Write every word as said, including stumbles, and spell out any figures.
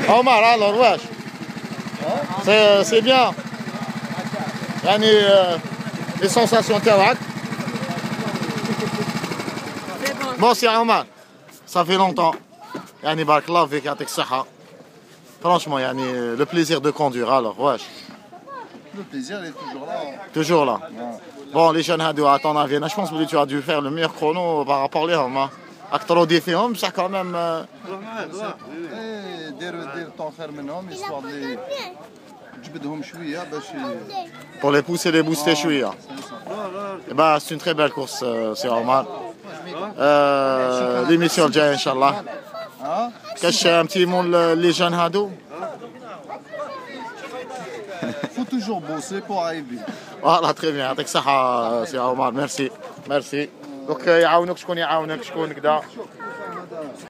Omar, alors, wesh. C'est, c'est bien. Yani, euh, les sensations تاعك. Bon, c'est Omar. Ça fait longtemps. Yani, bark Allah fik yatik saha. Franchement, yani, le plaisir de conduire, alors, wesh. Le plaisir, il est toujours là. Toujours là. Ouais. Bon, les jeunes hadou, à ton avis, je pense que tu as dû faire le meilleur chrono par rapport à l'homme. Acteur défiant, ça quand même. Euh... Eh, دير دير طون خير منهم histoire de تجبدهم شويه باش Pour les pousser, les booster, chouïa. Et bah, c'est une très belle course, euh, c'est Omar. Euh, L'émission الجاية, Inch'Allah. ها Cache un petit mot les jeunes hadou. faut toujours bosser pour arriver. Voilà, très bien. يعطيك الصحة, c'est Omar. Merci. Merci. Donc, يعاونك شكون يعاونك شكون كذا.